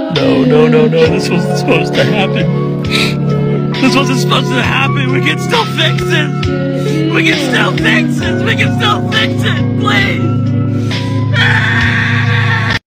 No, no, no, no, this wasn't supposed to happen. This wasn't supposed to happen. We can still fix it. We can still fix it. We can still fix it. Please.